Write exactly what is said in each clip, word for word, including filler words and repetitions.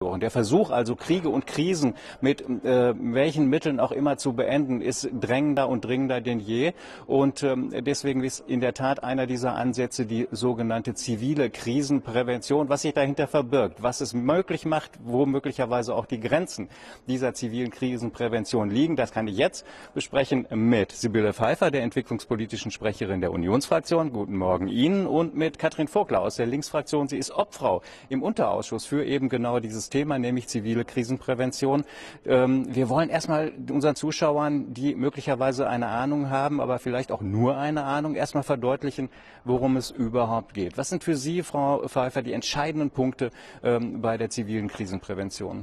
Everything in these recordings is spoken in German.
angesprochen. Der Versuch also, Kriege und Krisen mit äh, welchen Mitteln auch immer zu beenden, ist drängender und dringender denn je. Und ähm, deswegen ist in der Tat einer dieser Ansätze die sogenannte zivile Krisenprävention, was sich dahinter verbirgt, was es möglich macht, wo möglicherweise auch die Grenzen dieser zivilen Krisenprävention liegen. Das kann ich jetzt besprechen mit Sibylle Pfeiffer, der entwicklungspolitischen Sprecherin der Unionsfraktion. Guten Morgen Ihnen. Und mit Katrin Vogler aus der Linksfraktion. Sie ist Obfrau im Unterausschuss für eben genau dieses Thema, nämlich zivile Krisenprävention. Ähm, wir wollen erstmal unseren Zuschauern, die möglicherweise eine Ahnung haben, aber vielleicht auch nur eine Ahnung, erstmal verdeutlichen, worum es überhaupt geht. Was sind für Sie, Frau Pfeiffer, die entscheidenden Punkte ähm, bei der zivilen Krisenprävention?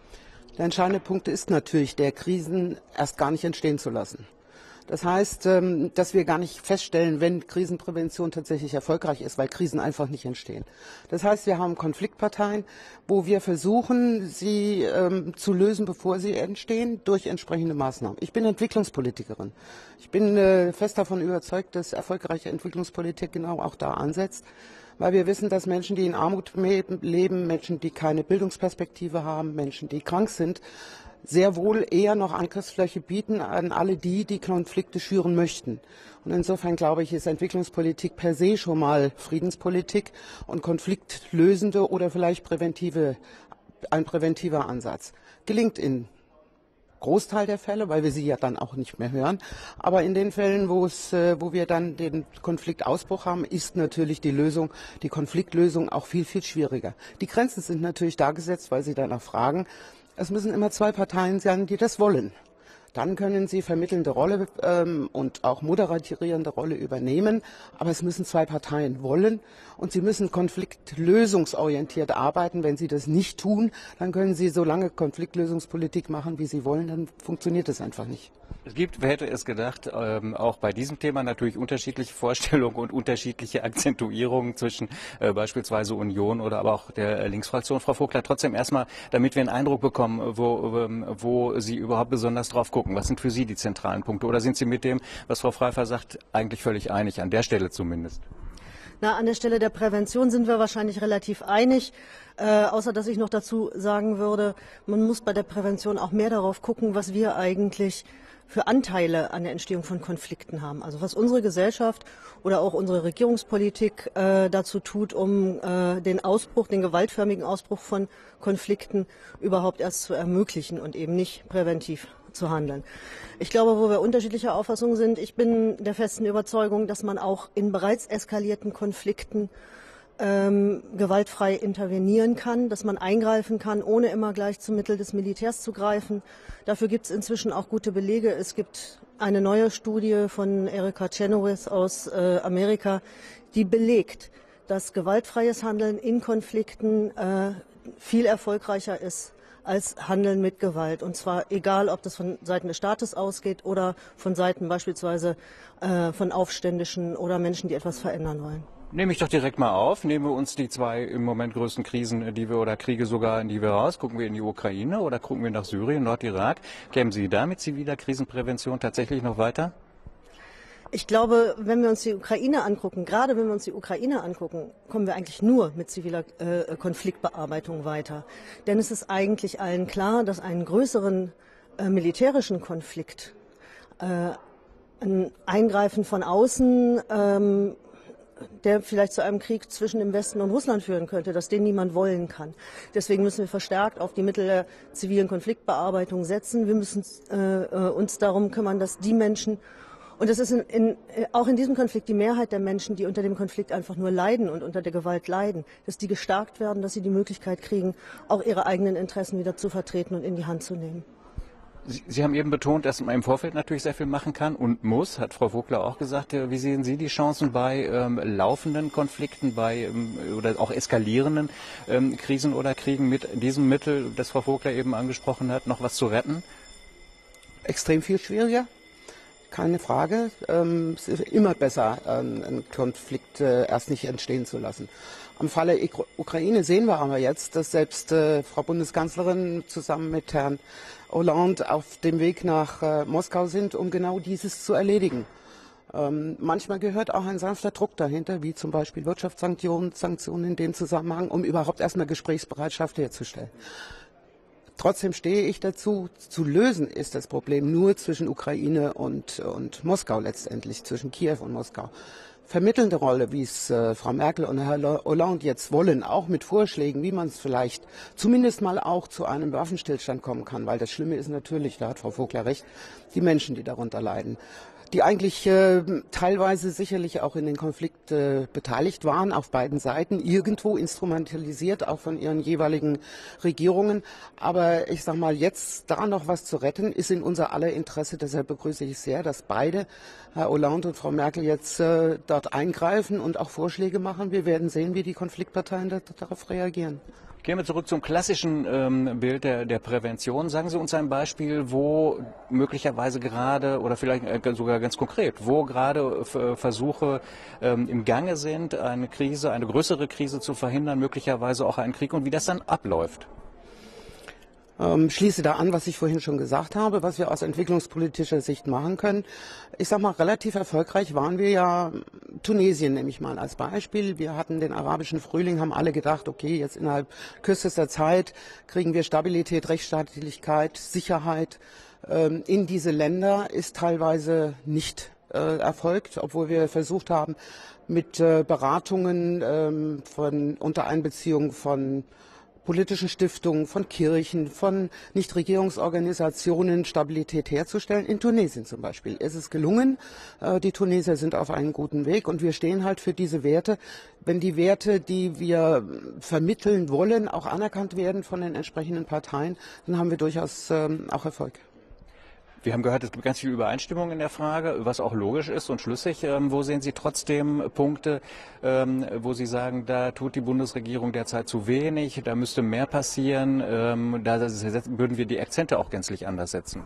Der entscheidende Punkt ist natürlich, der Krisen erst gar nicht entstehen zu lassen. Das heißt, dass wir gar nicht feststellen, wenn Krisenprävention tatsächlich erfolgreich ist, weil Krisen einfach nicht entstehen. Das heißt, wir haben Konfliktparteien, wo wir versuchen, sie ähm, zu lösen, bevor sie entstehen, durch entsprechende Maßnahmen. Ich bin Entwicklungspolitikerin. Ich bin äh, fest davon überzeugt, dass erfolgreiche Entwicklungspolitik genau auch da ansetzt. Weil wir wissen, dass Menschen, die in Armut leben, Menschen, die keine Bildungsperspektive haben, Menschen, die krank sind, sehr wohl eher noch Angriffsfläche bieten an alle die, die Konflikte schüren möchten. Und insofern glaube ich, ist Entwicklungspolitik per se schon mal Friedenspolitik und konfliktlösende oder vielleicht präventive, ein präventiver Ansatz. Gelingt in Großteil der Fälle, weil wir sie ja dann auch nicht mehr hören. Aber in den Fällen, wo es, wo wir dann den Konfliktausbruch haben, ist natürlich die Lösung, die Konfliktlösung auch viel, viel schwieriger. Die Grenzen sind natürlich da gesetzt, weil Sie danach fragen. Es müssen immer zwei Parteien sein, die das wollen. Dann können sie vermittelnde Rolle ähm, und auch moderierende Rolle übernehmen. Aber es müssen zwei Parteien wollen und sie müssen konfliktlösungsorientiert arbeiten. Wenn sie das nicht tun, dann können sie so lange Konfliktlösungspolitik machen, wie sie wollen. Dann funktioniert es einfach nicht. Es gibt, wer hätte es gedacht, ähm, auch bei diesem Thema natürlich unterschiedliche Vorstellungen und unterschiedliche Akzentuierungen zwischen äh, beispielsweise Union oder aber auch der Linksfraktion. Frau Vogler, trotzdem erstmal, damit wir einen Eindruck bekommen, wo, ähm, wo Sie überhaupt besonders drauf gucken. Was sind für Sie die zentralen Punkte? Oder sind Sie mit dem, was Frau Pfeiffer sagt, eigentlich völlig einig, an der Stelle zumindest? Na, an der Stelle der Prävention sind wir wahrscheinlich relativ einig, äh, außer dass ich noch dazu sagen würde, man muss bei der Prävention auch mehr darauf gucken, was wir eigentlich für Anteile an der Entstehung von Konflikten haben. Also was unsere Gesellschaft oder auch unsere Regierungspolitik äh, dazu tut, um äh, den Ausbruch, den gewaltförmigen Ausbruch von Konflikten überhaupt erst zu ermöglichen und eben nicht präventiv zu handeln. Ich glaube, wo wir unterschiedlicher Auffassung sind, ich bin der festen Überzeugung, dass man auch in bereits eskalierten Konflikten ähm, gewaltfrei intervenieren kann, dass man eingreifen kann, ohne immer gleich zum Mittel des Militärs zu greifen. Dafür gibt es inzwischen auch gute Belege. Es gibt eine neue Studie von Erika Chenoweth aus äh, Amerika, die belegt, dass gewaltfreies Handeln in Konflikten äh, viel erfolgreicher ist als Handeln mit Gewalt. Und zwar egal, ob das von Seiten des Staates ausgeht oder von Seiten beispielsweise äh, von Aufständischen oder Menschen, die etwas verändern wollen. Nehme ich doch direkt mal auf. Nehmen wir uns die zwei im Moment größten Krisen, die wir oder Kriege sogar, die wir raus. Gucken wir in die Ukraine oder gucken wir nach Syrien, Nordirak. Kämen Sie da mit ziviler Krisenprävention tatsächlich noch weiter? Ich glaube, wenn wir uns die Ukraine angucken, gerade wenn wir uns die Ukraine angucken, kommen wir eigentlich nur mit ziviler äh, Konfliktbearbeitung weiter. Denn es ist eigentlich allen klar, dass einen größeren äh, militärischen Konflikt, äh, ein Eingreifen von außen, ähm, der vielleicht zu einem Krieg zwischen dem Westen und Russland führen könnte, dass den niemand wollen kann. Deswegen müssen wir verstärkt auf die Mittel der zivilen Konfliktbearbeitung setzen. Wir müssen äh, uns darum kümmern, dass die Menschen, und das ist in, in, auch in diesem Konflikt die Mehrheit der Menschen, die unter dem Konflikt einfach nur leiden und unter der Gewalt leiden, dass die gestärkt werden, dass sie die Möglichkeit kriegen, auch ihre eigenen Interessen wieder zu vertreten und in die Hand zu nehmen. Sie, Sie haben eben betont, dass man im Vorfeld natürlich sehr viel machen kann und muss, hat Frau Vogler auch gesagt. Wie sehen Sie die Chancen bei ähm, laufenden Konflikten, bei ähm, oder auch eskalierenden ähm, Krisen oder Kriegen mit diesem Mittel, das Frau Vogler eben angesprochen hat, noch was zu retten? Extrem viel schwieriger. Keine Frage. Ähm, es ist immer besser, ähm, einen Konflikt äh, erst nicht entstehen zu lassen. Am Falle Ikra- Ukraine sehen wir aber jetzt, dass selbst äh, Frau Bundeskanzlerin zusammen mit Herrn Hollande auf dem Weg nach äh, Moskau sind, um genau dieses zu erledigen. Ähm, manchmal gehört auch ein sanfter Druck dahinter, wie zum Beispiel Wirtschaftssanktionen Sanktionen in dem Zusammenhang, um überhaupt erstmal Gesprächsbereitschaft herzustellen. Trotzdem stehe ich dazu, zu lösen ist das Problem nur zwischen Ukraine und, und Moskau letztendlich, zwischen Kiew und Moskau. Vermittelnde Rolle, wie es äh, Frau Merkel und Herr Hollande jetzt wollen, auch mit Vorschlägen, wie man es vielleicht zumindest mal auch zu einem Waffenstillstand kommen kann, weil das Schlimme ist natürlich, da hat Frau Vogler recht, die Menschen, die darunter leiden, die eigentlich äh, teilweise sicherlich auch in den Konflikt äh, beteiligt waren, auf beiden Seiten, irgendwo instrumentalisiert, auch von ihren jeweiligen Regierungen. Aber ich sage mal, jetzt da noch was zu retten, ist in unser aller Interesse. Deshalb begrüße ich sehr, dass beide, Herr Hollande und Frau Merkel, jetzt äh, dort eingreifen und auch Vorschläge machen. Wir werden sehen, wie die Konfliktparteien da, darauf reagieren. Gehen wir zurück zum klassischen ähm, Bild der, der Prävention. Sagen Sie uns ein Beispiel, wo möglicherweise gerade oder vielleicht äh, sogar ganz konkret, wo gerade äh, Versuche ähm, im Gange sind, eine Krise, eine größere Krise zu verhindern, möglicherweise auch einen Krieg und wie das dann abläuft. Ähm, schließe da an, was ich vorhin schon gesagt habe, was wir aus entwicklungspolitischer Sicht machen können. Ich sage mal, relativ erfolgreich waren wir ja Tunesien, nehme ich mal als Beispiel. Wir hatten den arabischen Frühling, haben alle gedacht, okay, jetzt innerhalb kürzester Zeit kriegen wir Stabilität, Rechtsstaatlichkeit, Sicherheit ähm, in diese Länder, ist teilweise nicht äh, erfolgt, obwohl wir versucht haben, mit äh, Beratungen ähm, von unter Einbeziehung von politischen Stiftungen, von Kirchen, von Nichtregierungsorganisationen Stabilität herzustellen. In Tunesien zum Beispiel ist es gelungen. Die Tunesier sind auf einem guten Weg und wir stehen halt für diese Werte. Wenn die Werte, die wir vermitteln wollen, auch anerkannt werden von den entsprechenden Parteien, dann haben wir durchaus auch Erfolg. Wir haben gehört, es gibt ganz viel Übereinstimmung in der Frage, was auch logisch ist und schlüssig. Ähm, wo sehen Sie trotzdem Punkte, ähm, wo Sie sagen, da tut die Bundesregierung derzeit zu wenig, da müsste mehr passieren, ähm, da würden wir die Akzente auch gänzlich anders setzen?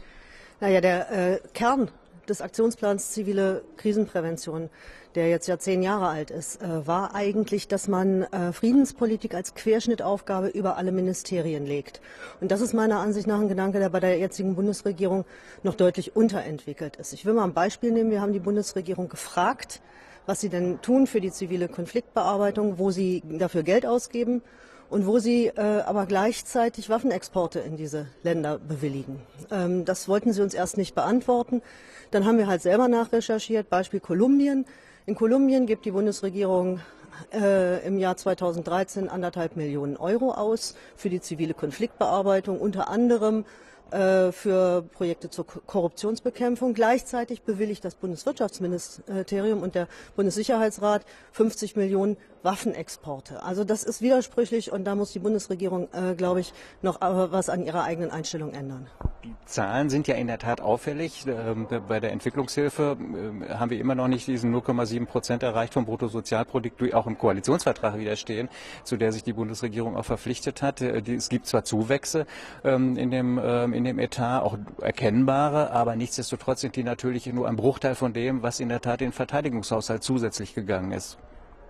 Naja, der äh, Kern des Aktionsplans Zivile Krisenprävention, der jetzt ja zehn Jahre alt ist, äh, war eigentlich, dass man äh, Friedenspolitik als Querschnittaufgabe über alle Ministerien legt. Und das ist meiner Ansicht nach ein Gedanke, der bei der jetzigen Bundesregierung noch deutlich unterentwickelt ist. Ich will mal ein Beispiel nehmen. Wir haben die Bundesregierung gefragt, was sie denn tun für die zivile Konfliktbearbeitung, wo sie dafür Geld ausgeben und wo sie äh, aber gleichzeitig Waffenexporte in diese Länder bewilligen. Ähm, das wollten sie uns erst nicht beantworten. Dann haben wir halt selber nachrecherchiert, Beispiel Kolumbien. In Kolumbien gibt die Bundesregierung äh, im Jahr zweitausenddreizehn anderthalb Millionen Euro aus für die zivile Konfliktbearbeitung, unter anderem äh, für Projekte zur Korruptionsbekämpfung. Gleichzeitig bewilligt das Bundeswirtschaftsministerium und der Bundessicherheitsrat fünfzig Millionen Waffenexporte. Also das ist widersprüchlich und da muss die Bundesregierung, äh, glaube ich, noch äh, was an ihrer eigenen Einstellung ändern. Die Zahlen sind ja in der Tat auffällig. Bei der Entwicklungshilfe haben wir immer noch nicht diesen null Komma sieben Prozent erreicht vom Bruttosozialprodukt, die auch im Koalitionsvertrag widerstehen, zu der sich die Bundesregierung auch verpflichtet hat. Es gibt zwar Zuwächse in dem, in dem Etat, auch erkennbare, aber nichtsdestotrotz sind die natürlich nur ein Bruchteil von dem, was in der Tat in den Verteidigungshaushalt zusätzlich gegangen ist.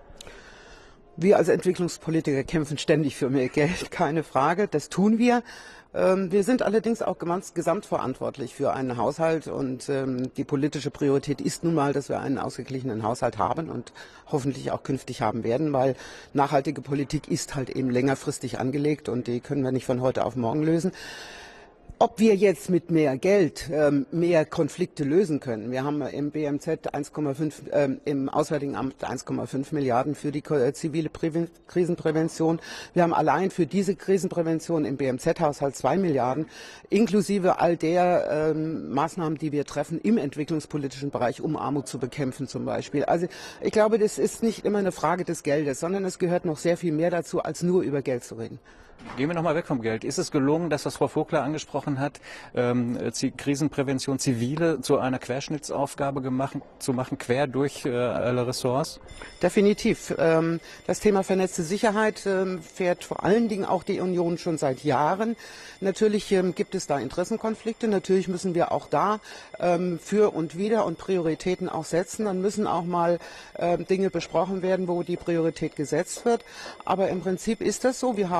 Wir als Entwicklungspolitiker kämpfen ständig für mehr Geld, keine Frage, das tun wir. Wir sind allerdings auch gesamtverantwortlich für einen Haushalt und ähm, die politische Priorität ist nun mal, dass wir einen ausgeglichenen Haushalt haben und hoffentlich auch künftig haben werden, weil nachhaltige Politik ist halt eben längerfristig angelegt und die können wir nicht von heute auf morgen lösen. Ob wir jetzt mit mehr Geld ähm, mehr Konflikte lösen können. Wir haben im B M Z eins Komma fünf, ähm, im Auswärtigen Amt eins Komma fünf Milliarden für die äh, zivile Präven Krisenprävention. Wir haben allein für diese Krisenprävention im B M Z-Haushalt zwei Milliarden, inklusive all der ähm, Maßnahmen, die wir treffen im entwicklungspolitischen Bereich, um Armut zu bekämpfen zum Beispiel. Also ich glaube, das ist nicht immer eine Frage des Geldes, sondern es gehört noch sehr viel mehr dazu, als nur über Geld zu reden. Gehen wir noch mal weg vom Geld. Ist es gelungen, das, was Frau Vogler angesprochen hat, ähm, Krisenprävention zivile zu einer Querschnittsaufgabe gemacht, zu machen, quer durch äh, alle Ressorts? Definitiv. Ähm, das Thema vernetzte Sicherheit ähm, fährt vor allen Dingen auch die Union schon seit Jahren. Natürlich ähm, gibt es da Interessenkonflikte. Natürlich müssen wir auch da ähm, für und wider und Prioritäten auch setzen. Dann müssen auch mal ähm, Dinge besprochen werden, wo die Priorität gesetzt wird. Aber im Prinzip ist das so. Wir haben im Weißbuch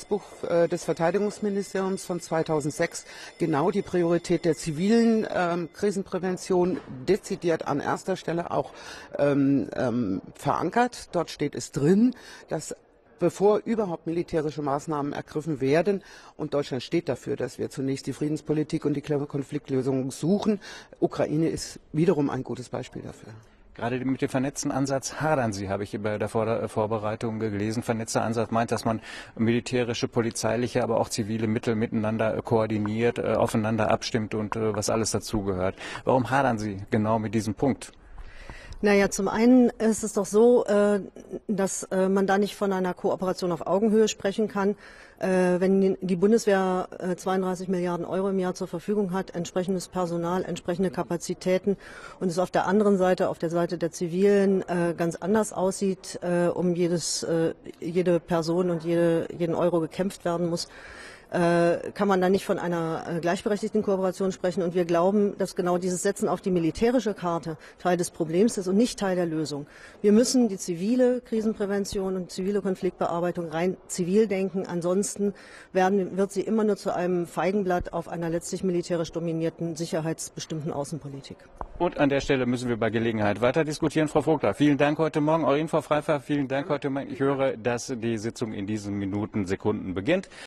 Gesetzbuch äh, des Verteidigungsministeriums von zweitausendsechs genau die Priorität der zivilen ähm, Krisenprävention dezidiert an erster Stelle auch ähm, ähm, verankert. Dort steht es drin, dass bevor überhaupt militärische Maßnahmen ergriffen werden, und Deutschland steht dafür, dass wir zunächst die Friedenspolitik und die Konfliktlösung suchen. Ukraine ist wiederum ein gutes Beispiel dafür. Gerade mit dem vernetzten Ansatz hadern Sie, habe ich bei der Vor Vorbereitung gelesen. Vernetzter Ansatz meint, dass man militärische, polizeiliche, aber auch zivile Mittel miteinander koordiniert, äh, aufeinander abstimmt und äh, was alles dazugehört. Warum hadern Sie genau mit diesem Punkt? Naja, zum einen ist es doch so, dass man da nicht von einer Kooperation auf Augenhöhe sprechen kann. Wenn die Bundeswehr zweiunddreißig Milliarden Euro im Jahr zur Verfügung hat, entsprechendes Personal, entsprechende Kapazitäten und es auf der anderen Seite, auf der Seite der Zivilen, ganz anders aussieht, um jedes, jede Person und jede, jeden Euro gekämpft werden muss, kann man da nicht von einer gleichberechtigten Kooperation sprechen. Und wir glauben, dass genau dieses Setzen auf die militärische Karte Teil des Problems ist und nicht Teil der Lösung. Wir müssen die zivile Krisenprävention und zivile Konfliktbearbeitung rein zivil denken. Ansonsten werden, wird sie immer nur zu einem Feigenblatt auf einer letztlich militärisch dominierten, sicherheitsbestimmten Außenpolitik. Und an der Stelle müssen wir bei Gelegenheit weiter diskutieren. Frau Vogler, vielen Dank heute Morgen. Eurin, Frau Freifach, vielen Dank heute Morgen. Ich höre, dass die Sitzung in diesen Minuten, Sekunden beginnt.